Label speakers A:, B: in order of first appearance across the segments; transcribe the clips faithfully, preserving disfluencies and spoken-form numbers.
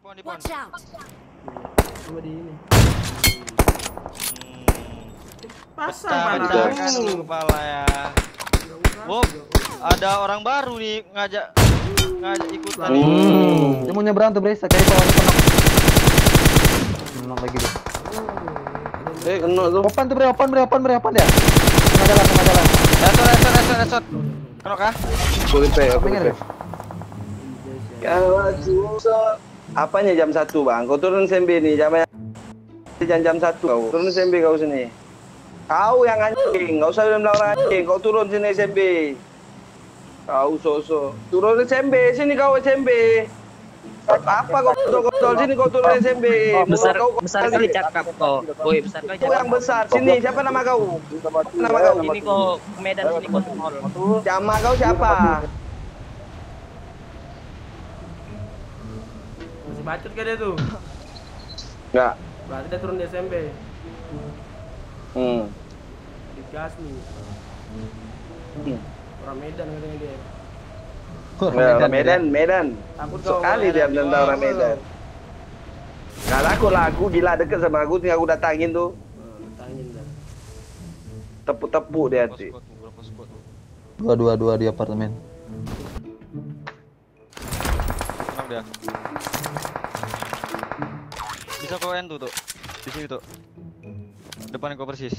A: Di pon.
B: Watch out.
C: Coba di ini.
A: Hmm.
C: Pasang
A: Pecah
C: panamu.
A: dulu kepala ya. Wop, ada orang baru nih ngajak ngajak ikutan nih.
D: Hmm. Dia mau nyebrang tuh, Bre. Kayak kawan penok. Menok lagi deh.
E: Eh, kena tuh.
D: Open tuh, Bre. Open, Bre. Open, Bre. Open dia. Tengah jalan, tengah jalan.
A: Esot, esot, esot, esot. Kena kah?
E: Boleh pe, aku
D: Pengen,
E: pe.
D: Bre.
E: Kalau susah. Apanya jam satu bang? Kau turun S M B nih, jamnya jam jam satu kau. Turun S M B kau sini. Kau yang anjing, nggak usah bilang orang anjing. Kau turun sini S M B. Kau sosok. Turun S M B, sini kau S M B. Apa kau kotor sini kau turun S M B?
F: Oh, besar
E: kau,
F: besar kali cakap kau. Woi, besar kali
E: Kau
F: cakap.
E: yang besar sini. Siapa nama kau? Nama kau?
F: Ini kau Medan sini kau semol.
E: Nama kau siapa?
C: Masih bacot kan dia tuh?
E: Enggak.
C: Berarti dia turun di S M B.
E: Hmm.
C: Digas nih.
E: Hmm.
C: Orang Medan katanya dia.
E: Medan, Medan, Medan.
C: Takut kau
E: Sekali dia
C: Medan.
E: tentang orang Medan. Kalau aku lah, aku gila deket sama aku, tinggal aku datangin tuh.
C: Hmm, tangin dah.
E: Tepuk-tepuk dia hati.
D: Dua, dua, dua di apartemen.
A: Kenapa dia? Bisa kau end tuh, tuh. Di sini tuh. Depan kau persis.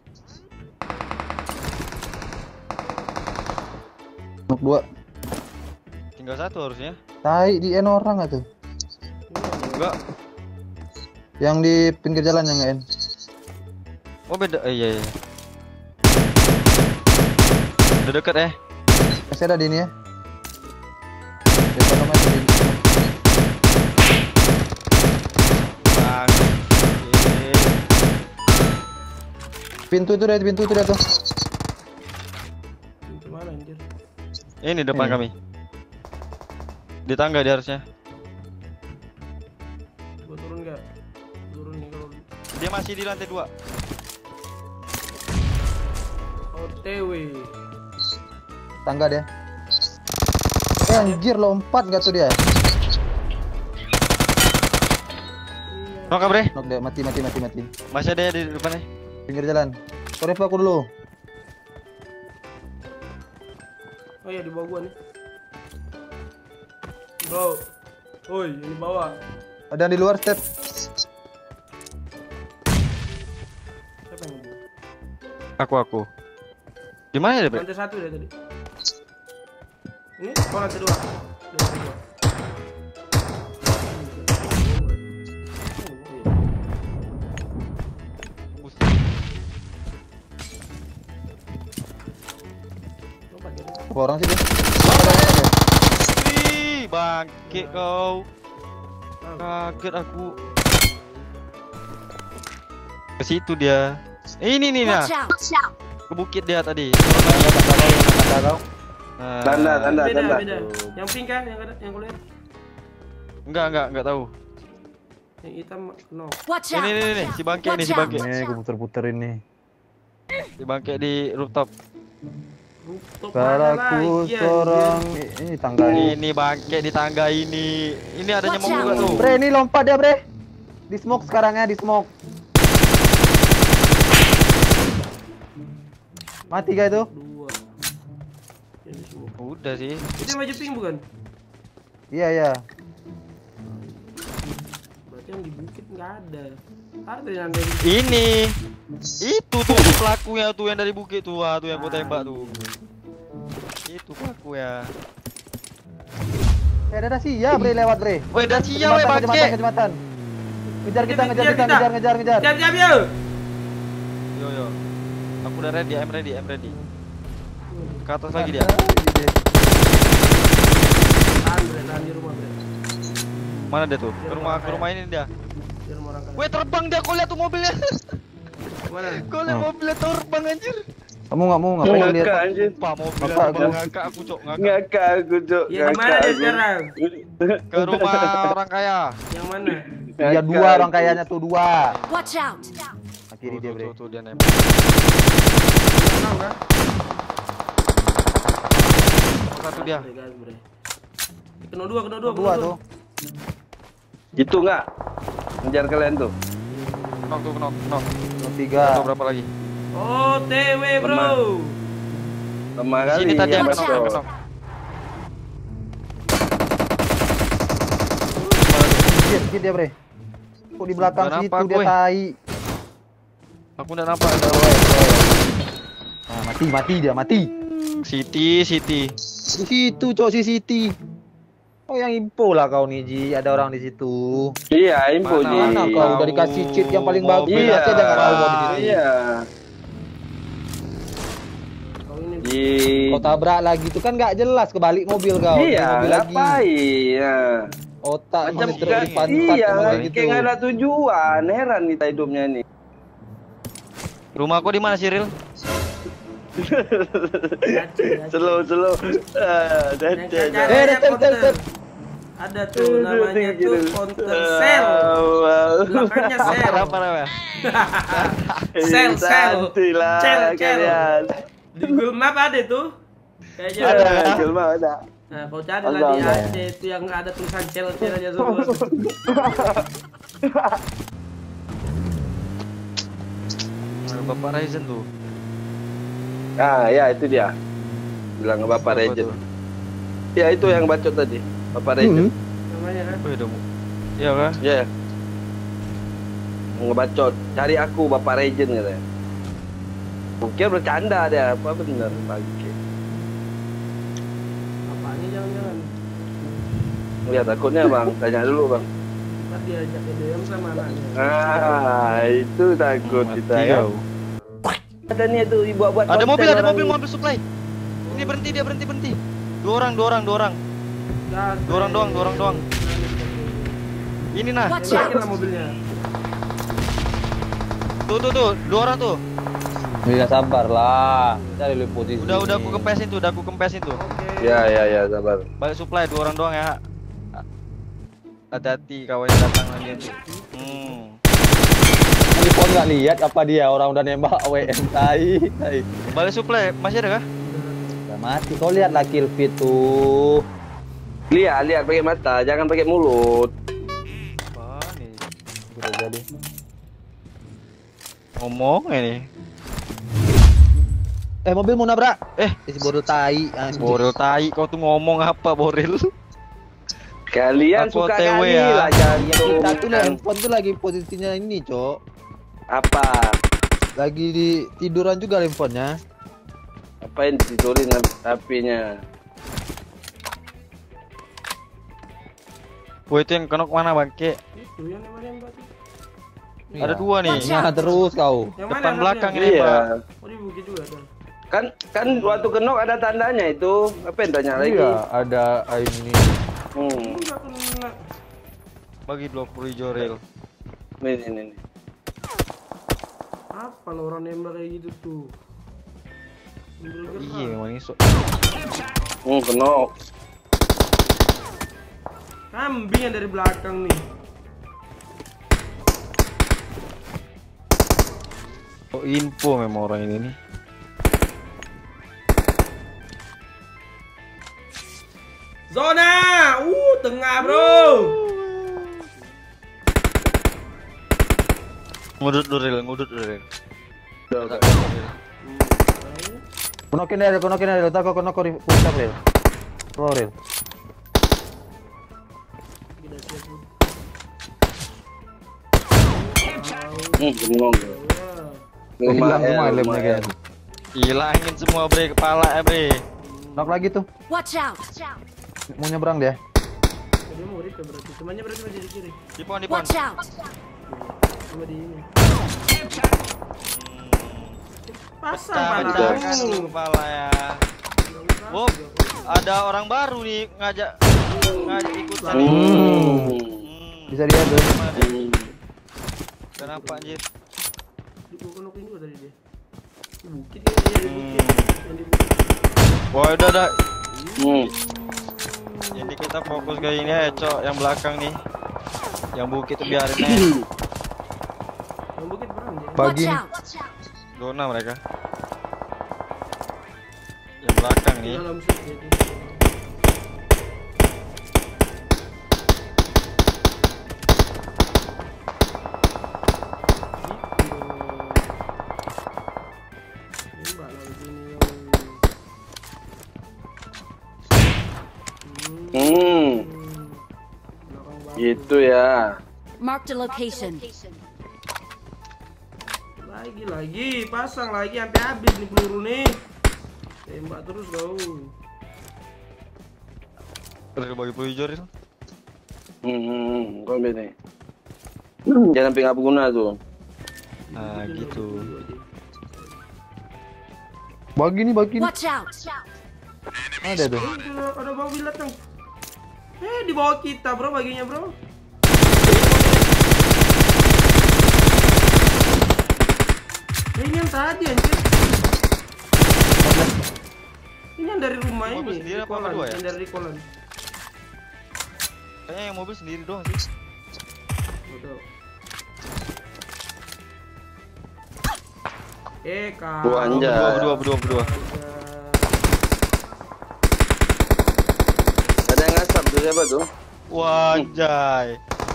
D: Nok dua.
A: Tinggal satu harusnya.
D: Tai di N orang nggak tuh?
A: Enggak.
D: Yang di pinggir jalan yang nggak N.
A: Oh beda. Eh, iya iya. Udah deket eh.
D: Masih ada di ini ya. Depan rumah itu di
A: Bang. Eh.
D: pintu itu dari pintu itu dia tuh.
C: Pintu mana anjir?
A: Ini depan
D: Ini.
A: kami. Di tangga dia harusnya.
C: Gua turun enggak? Turun nih kalau
A: Dia masih di lantai dua.
C: O T W.
D: Tangga dia. Eh anjir lompat nggak tuh dia?
A: Knock bre.
D: Nok dia mati mati mati mati.
A: Masih ada ya di depannya.
D: Pinggir jalan. Sorry aku dulu.
C: Oh iya di bawah gua nih. Bro. Woi, ini bawah.
D: Ada yang di luar step.
C: Siapa yang bawah?
A: Aku aku. Di mana dia bre?
C: Lantai satu dia tadi. Ini oh lantai dua. Lantai dua. Coba dia.
D: Berapa orang sih dia?
A: Wih, bangke kau. Kaget aku. Ke situ dia. Eh, ini nih nah.
B: Watch out. Watch out.
A: Ke bukit dia tadi.
D: Tanda kau.
A: Nah.
E: Tanda, tanda,
C: Beda,
E: tanda.
C: beda. Yang pink kan yang ada yang kulit.
A: Enggak, enggak, enggak tahu.
C: Yang hitam no.
B: Watch
A: Ini
B: out.
A: ini ini si bangke ini si bangke.
D: Ini aku puter-puter ini.
A: Si bangke di rooftop.
C: Rooftop
D: Karaku
C: mana lagi,
D: seorang
C: anjir?
D: ini tangga ini.
A: Ini bangke di tangga ini. Ini ada nyamuk juga tuh.
D: Bre ini lompat dia bre. Di smoke sekarang ya di smoke. Mati gak itu?
C: Dua. Ini semua.
A: Udah sih.
C: Itu yang baju pink bukan?
D: Iya iya.
C: Berarti yang di bukit nggak ada. Ada yang dari
A: Ini. Itu tuh pelakunya tuh yang dari bukit tuh, ah, tuh yang gua tembak tuh. Itu pelaku ya.
D: Eh ada sih ya bre lewat bre.
A: Weh, dah sia weh
D: Kejamatan,
A: bangke.
D: kejamatan, kejamatan. Ngejar kita, ngejar
C: Ngejar
D: kita,
C: kita.
D: ngejar, ngejar, ngejar.
C: Siap siap yo.
A: Yo yo. Aku udah ready, I'm ready, I'm ready. Ke atas lagi dia.
C: Tahan bre, tahan di rumah bre.
A: Mana dia tuh? Ke rumah ke rumah ini dia.
C: Di rumah orang kaya.
A: Weh, terbang dia, kau lihat tuh mobilnya.
C: Mana?
A: Kau lihat
D: Hmm.
A: mobilnya terbang anjir.
D: Kamu nggak mau ngapain
E: Ngakak
D: lihat?
E: anjir.
A: Sumpah mobilnya
D: Ngakak
A: terbang,
D: aku.
A: ngakak aku cok, ngakak.
E: Ngakak aku, Cok.
C: Ya di mana dia sekarang?
A: Ke rumah orang kaya.
C: Yang mana?
D: Iya dua orang kayaknya tuh dua.
B: Watch out.
D: Kiri dia
A: Tuh,
D: bre.
A: tuh, tuh, dia nembak.
C: Tahu kan?
A: Satu dia.
C: Bre, guys, bre. Kena dua, kena dua,
D: Dua
C: kena
D: tuh.
E: Itu enggak? Ngejar kalian tuh.
A: Knock tuh, knock, knock.
D: Tiga.
A: Atau berapa lagi?
C: Oh, T W bro.
E: Lemah. Lemah kali.
A: Sini tadi yang
E: Mas
A: knock,
E: Bro.
A: yang knock.
D: Anjir, anjir dia bre. Kok di belakang
A: Nggak
D: situ
A: nampak,
D: dia
A: gue.
D: tai.
A: Aku udah nampak.
D: Nah, mati, mati dia, mati.
A: City, City.
D: Di situ, cok si Siti. Oh, yang info lah kau nih, Ji. Ada orang di situ.
E: Iya, info
A: Mana,
E: Ji.
D: Mana
A: Tahu.
D: kau udah dikasih cheat yang paling bagus?
A: Mobil.
E: Iya,
D: Masih ada nggak tahu kau di situ?
E: iya.
C: Kau ini
E: Ji.
D: Kau tabrak lagi tuh kan nggak jelas kebalik mobil kau.
E: Iya,
D: mobil lagi.
E: ngapain? Ya.
D: Otak
E: Macam
D: masih terus
E: kan,
D: dipantat
E: iya,
D: emang
E: kayak
D: gitu.
E: nggak ada tujuan. Heran kita hidupnya nih.
A: Rumahku di mana, Cyril?
E: Slow, slow. Ah,
C: yang
E: dah,
C: cari
E: dah,
D: Eh,
E: dah.
D: tel, tel, tel.
C: ada tuh namanya tuh counter sel. Belakangnya sel.
A: Apa namanya?
C: Sel, sel.
E: Santuy lah
C: Cel, cel.
E: kalian.
C: Di Google Map ada tuh. Kayaknya
A: Ada.
C: ada.
E: Eh, Jelma ada.
C: Nah, kau cari
E: Allah,
C: lah di
E: Allah.
C: Aceh itu yang nggak ada tulisan cel-cel aja semua.
A: Bapak Ryzen tuh.
E: Ah, ya itu dia. Bilang ke Bapak
A: Apa
E: Regent.
A: tuh?
E: Ya itu yang bacot tadi. Bapak Regent.
C: Namanya kan.
A: Wih, udah mu- Iya kah?
E: Ya. Mau ngebacot. Cari aku Bapak Regent katanya. Mungkin bercanda dia. Apa bener bangke.
C: Apanya jangan-jangan.
E: Lihat akunnya bang. Tanya dulu bang.
C: Ntar diajak D M sama anaknya.
E: Ah, itu takut
A: Mati
E: kita ya.
A: kau.
E: Ada nih tuh ibu buat
A: Ada
E: konten
A: mobil, ada
E: orang
A: mobil,
E: ini.
A: mobil supply. Ini berhenti, dia berhenti, berhenti. Dua orang, dua orang, dua orang.
C: Gas,
A: Dua orang doang, dua orang doang. Ini nah.
C: Tembakin lah mobilnya.
A: Tuh, tuh, tuh. Dua orang tuh.
D: Bisa sabar lah. Cari lu posisi.
A: Udah, udah aku kempesin tuh, udah aku kempesin tuh.
C: Oke.
E: Ya ya ya sabar.
A: Balik supply, dua orang doang ya. Hati-hati kawannya datang lagi tuh. Hmm.
D: Ini kau nggak lihat apa dia orang udah nembak W M tai. Tai.
A: Balik supply, masih ada kah?
D: Udah mati. Kau lihat lah kill feed tuh.
E: Lihat lihat pakai mata, jangan pakai mulut.
A: Apa nih?
D: Udah jadi.
A: Ngomong ini.
D: Eh, mobil mau nabrak.
A: Eh,
D: Isi bodoh tai. anjing.
A: Boril tai, kau tuh ngomong apa Boril?
E: Kalian
A: Aku
E: suka
A: O T W
E: kali
A: ya.
E: lah jangan
D: Iya, kita tuh
E: kan.
D: handphone tuh lagi posisinya ini, Cok.
E: Apa?
D: Lagi di tiduran juga handphonenya.
E: Apain ditidurin H P-nya?
A: Woi, itu yang kenok mana bangke?
C: Itu yang namanya yang batu.
A: Ada dua nih.
D: Nah, terus kau.
C: Yang
A: Depan
C: satunya?
A: belakang ini,
E: Iya.
A: Pak.
C: Oh di bukit juga kan.
E: Kan kan waktu kenok ada tandanya itu. Apa yang tanya lagi?
D: Iya, ada ini.
E: Hmm.
C: Enggak kena.
A: Bagi dua puluh hijau rel.
E: Nih nih nih.
C: Apa lo orang nembak kayak gitu tuh? Sambil gerak.
A: Iya, memang ini so.
E: Hmm, kenok.
C: Kambing yang dari belakang nih.
A: Oh, info memang orang ini nih.
C: Zona, uh tengah bro.
A: Ngudut dulu rel, ngudut dulu rel.
D: Konokin dia, konokin dia, tak kau konok kau pusat rel. Pro rel.
C: Tidak siap.
E: Hmm, bengong.
D: Hilang semua
E: Lumayan,
D: lemnya
E: lumayan.
D: kan.
A: Hilangin semua bre kepala ya bre.
D: Knock lagi tuh.
B: Watch out!
D: Mau nyebrang dia.
C: Dia mau rip berarti. Temannya berarti masih di kiri.
A: Di pon, di pon.
B: Watch out!
C: Sama di ini. Pasang
A: Pecah,
C: pala.
A: pecahkan dulu kepala ya. Wow, ada orang baru nih ngajak ngajak ikutan nih.
E: Hmm.
A: Hmm.
D: Bisa dia tuh.
A: Gimana dia?
E: Hmm.
A: Kenapa anjir?
C: Dipukul-pukulin juga tadi dia. Di bukit ya, iya di bukit. Yang di bukit.
A: Wah, udah udah.
E: Hmm.
A: Jadi kita fokus ke ini ya, Cok, yang belakang nih. Yang bukit tuh biarin aja.
C: Yang bukit berang dia.
D: Pagi
B: Watch
D: nih.
B: out!
A: Zona mereka. Yang belakang
C: Di
A: nih.
C: dalam set dia tuh.
E: Gitu ya.
B: Marked a location.
C: Lagi lagi, pasang lagi sampai habis nih peluru nih. Tembak terus kau.
A: Ril bagi peluru hijau Ril.
E: Hmm, kau nih. Hmm, jangan sampai nggak berguna tuh.
A: Nah gitu.
D: Bagi nih, bagi nih.
B: Watch out.
D: Ada tuh.
C: Oh, ada, ada mobil datang. Eh, di bawah kita, bro, baginya, bro. Eh, ini yang tadi, anjir. Ini yang dari rumah
A: Mobil
C: ini.
A: sendiri apa
C: Rikolan,
A: berdua ya?
C: yang dari Rikolan.
A: Kayaknya yang mobil sendiri doang sih.
C: Betul. Eh, kau.
E: Dua anjay.
A: Berdua, berdua, berdua, berdua.
E: Ada yang ngasap tuh siapa tuh?
A: Wajay.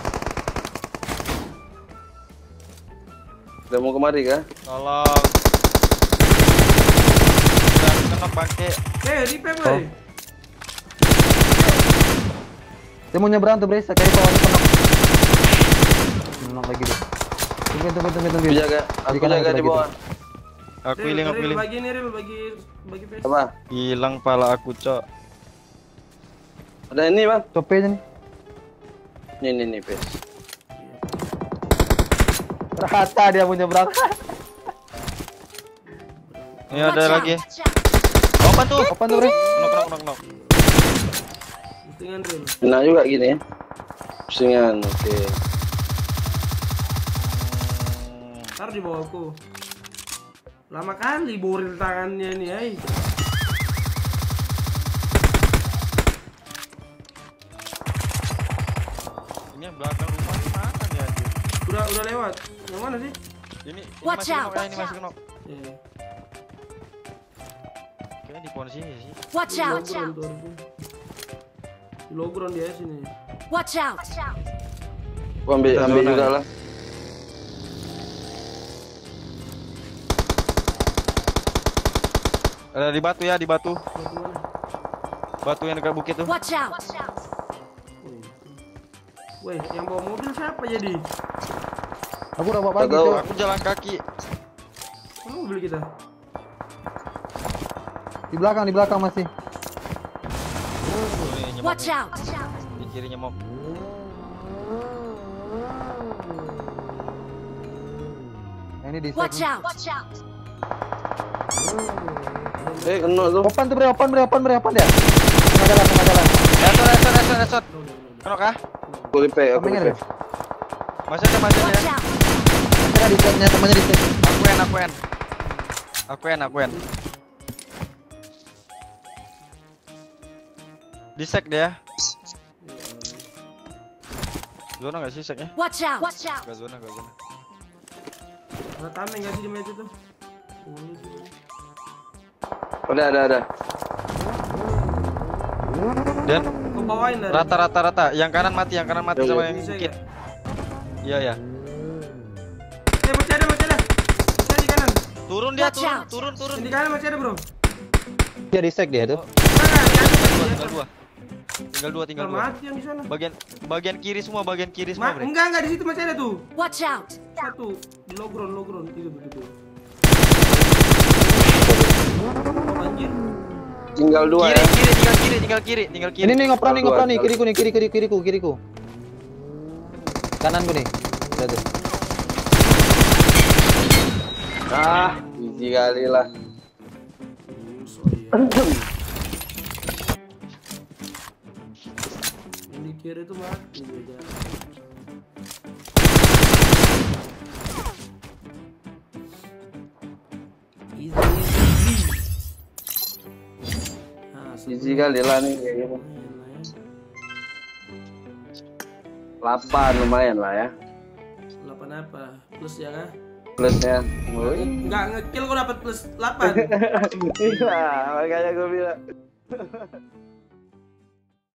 E: Udah mau kemari kah?
A: Tolong. Jangan kena bangke.
C: Eh, repair, boy.
D: Dia mau nyebrang tuh, Bre. Kayak bawah ini penok. Penok lagi deh. Tunggu, tunggu, tunggu, tunggu.
E: Aku jaga, aku
D: Di kanan,
E: jaga di
D: lagi
E: bawah.
A: Aku
C: Ril,
A: healing, aku
C: Ril,
A: healing.
C: bagi ini, Ril, bagi bagi face.
E: Apa?
A: Hilang pala aku, Cok.
E: Ada ini bang?
D: tuh. Copenya nih.
E: Nih nih nih pes.
D: Rata dia mau nyebrang.
A: Ini ada
B: Watch
A: lagi.
B: out.
A: Open tuh.
D: Open tuh, Bre.
A: Knock, knock, knock, knock.
C: Pusingan, Ril.
E: Kena juga gini ya. Pusingan, oke.
C: Taruh di bawahku. Lama kali boril tangannya nih, ay.
A: Ini yang belakang rumah ini mana nih anjir?
C: Udah udah lewat. Yang mana sih?
A: Ini, ini
B: Watch
A: masih
B: out,
A: knock, ya, ini
B: watch
A: masih knock.
C: Eh,
A: Kayaknya di pohon sini sih.
B: Watch
C: di
B: out.
C: logron tuh harusnya. Di logron dia sini.
B: Watch out.
E: Gua ambil
A: Kita
E: ambil
A: zona
E: juga
A: ya.
E: lah.
A: Ada di batu ya, di batu.
C: Batu mana?
A: Batu yang dekat bukit tuh.
B: Watch out.
C: Weh, yang bawa mobil siapa jadi?
D: Aku udah bawa bagi
E: Tahu.
D: tuh.
A: Aku jalan kaki.
C: Mana mobil kita?
D: Di belakang, di belakang masih.
A: Tuh, nih, nyemok
B: Watch
A: nih.
B: out.
A: Di kiri nyemok.
D: Yang ini di
B: Watch
D: side.
B: out. Watch out.
E: Eh kena tuh.
D: Open tuh, Bre. Open, Bre. Open, Bre. Open dia. Tengah jalan, tengah jalan.
A: Headshot, headshot, headshot, headshot. Kena kah?
E: Aku repair, aku
D: Sampingnya,
E: repair.
D: Bre.
A: Masih ada, masih
B: Watch
A: ada.
B: out.
D: Ada di side-nya, temannya di side.
A: Aku en, aku en. Aku en, aku en. Di sek dia. Zona nggak sih seknya?
B: Watch out. Watch out.
A: Gak zona, gak zona.
C: Ada tameng nggak sih di meja tuh? Oh, ini sih.
E: Ada ada ada.
A: Dan
C: Kau bawain dari.
A: rata, rata, rata. Yang kanan mati, yang kanan mati
E: Ya,
A: sama
E: ya.
A: yang
C: Bisa
A: bukit.
C: nggak?
A: Iya ya.
C: Eh, masih ada, masih ada. Masih ada di kanan.
A: Turun dia,
B: Watch
A: turun,
B: out.
A: turun, turun.
C: Yang di kanan masih ada, bro.
D: Dia di side dia tuh.
C: Nah, di atas tadi, di
A: Tinggal
C: atas.
A: dua. Tinggal dua, tinggal
C: Tinggal
A: dua.
C: mati yang di sana.
A: Bagian bagian kiri semua, bagian kiri
C: Ma
A: semua, Bre.
C: enggak, enggak di situ masih ada tuh.
B: Watch out.
C: Satu di logron, logron itu tuh itu. Anjir.
E: Tinggal dua
A: Kiri,
E: ya.
A: kiri, tinggal kiri, tinggal kiri, tinggal kiri.
D: Ini nih ngopran nih,
E: Dua,
D: ngopran nih.
E: dua.
D: Kiriku nih, kiri, kiri, kiriku, kiriku. Kananku nih. Lihat tuh.
E: Ah, easy kali lah.
C: Yang di kiri itu mati beda. Easy, easy, easy. Nah,
E: Easy kali lah nih kayak gini. delapan lumayan lah ya.
C: delapan apa? Plus ya kan?
E: Plusnya. Woi.
C: Enggak ngekill kok dapat plus delapan.
E: Iya, makanya gue bilang.